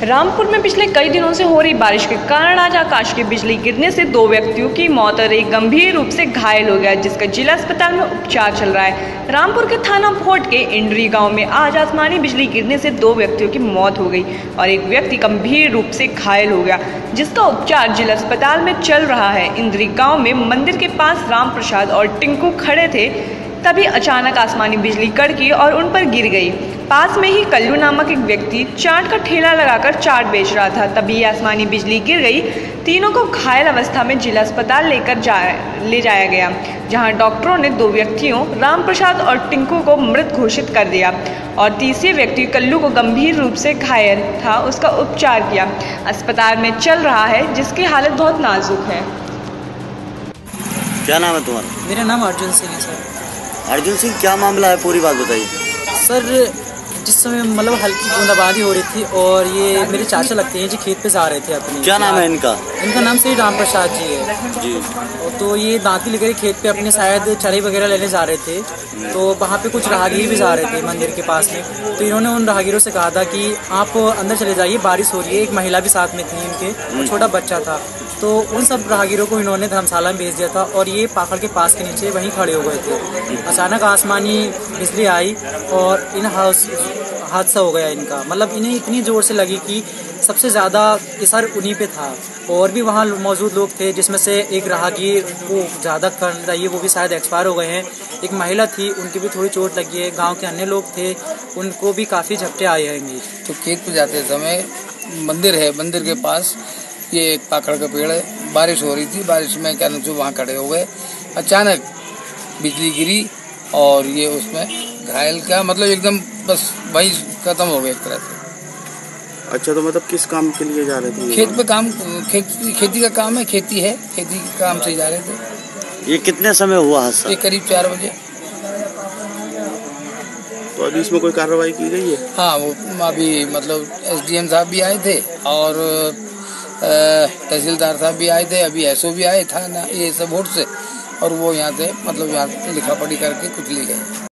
रामपुर में पिछले कई दिनों से हो रही बारिश के कारण आज आकाश की बिजली गिरने से 2 व्यक्तियों की मौत और एक गंभीर रूप से घायल हो गया, जिसका जिला अस्पताल में उपचार चल रहा है। रामपुर के थाना फोर्ट के इंद्री गांव में आज आसमानी बिजली गिरने से 2 व्यक्तियों की मौत हो गई और एक व्यक्ति गंभीर रूप से घायल हो गया, जिसका उपचार जिला अस्पताल में चल रहा है। इंद्री गाँव में मंदिर के पास राम प्रसाद और टिंकू खड़े थे, तभी अचानक आसमानी बिजली कड़की और उन पर गिर गई। पास में ही कल्लू नामक एक व्यक्ति चाट का ठेला लगाकर चाट बेच रहा था, तभी आसमानी बिजली गिर गई। तीनों को घायल अवस्था में जिला अस्पताल ले जाया गया, जहां डॉक्टरों ने 2 व्यक्तियों राम प्रसाद और टिंकू को मृत घोषित कर दिया और तीसरे व्यक्ति कल्लू को गंभीर रूप से घायल था, उसका उपचार किया अस्पताल में चल रहा है, जिसकी हालत बहुत नाजुक है। क्या नाम है तुम्हारा? मेरा नाम अर्जुन सिंह है सर। अर्जुन सिंह, क्या मामला है, पूरी बात बताइए। सर, जिस समय मतलब हल्की बूंदाबांदी हो रही थी और ये मेरे चाचा लगते हैं जी, खेत पे जा रहे थे अपने। क्या नाम है इनका? इनका नाम श्री राम प्रसाद जी है जी। तो ये दांती लेकर खेत पे अपने शायद चराई वगैरह लेने जा रहे थे, तो वहाँ पे कुछ राहगीर भी जा रहे थे मंदिर के पास में। तो इन्होंने उन राहगीरों से कहा था कि आप अंदर चले जाइए, बारिश हो रही है। एक महिला भी साथ में थी इनके और छोटा बच्चा था। तो उन सब राहगीरों को इन्होंने धर्मशाला में भेज दिया था और ये पाखड़ के पास के नीचे वहीं खड़े हो गए थे। अचानक आसमानी बिजली आई और इन हादसा हो गया इनका। मतलब इन्हें इतनी जोर से लगी कि सबसे ज़्यादा असर उन्हीं पे था। और भी वहाँ मौजूद लोग थे, जिसमें से एक राहगीर को ज़्यादा कर रही है, वो भी शायद एक्सपायर हो गए हैं। एक महिला थी, उनकी भी थोड़ी चोट लगी है। गांव के अन्य लोग थे, उनको भी काफ़ी झपटे आए हैं। तो खेत पे जाते समय मंदिर है, मंदिर के पास ये एक पाखड़ का पेड़ है। बारिश हो रही थी, बारिश में क्या जो वहाँ खड़े हो गए। अचानक बिजली गिरी और ये उसमें घायल का मतलब एकदम बस वही खत्म हो गया एक तरह से। अच्छा, तो मतलब किस काम के लिए जा रहे थे? खेत पे काम, खेती का काम है, खेती है, खेती के काम से जा रहे थे। ये कितने समय हुआ हादसा? ये करीब 4 बजे। तो अभी इसमें कोई कार्रवाई की गई है? हाँ, वो अभी मतलब SDM साहब भी आए थे और तहसीलदार साहब भी आए थे, अभी SO भी आए था ना, ये सब वोट से, और वो यहाँ से मतलब यहाँ लिखा पढ़ी करके कुछ ले गए।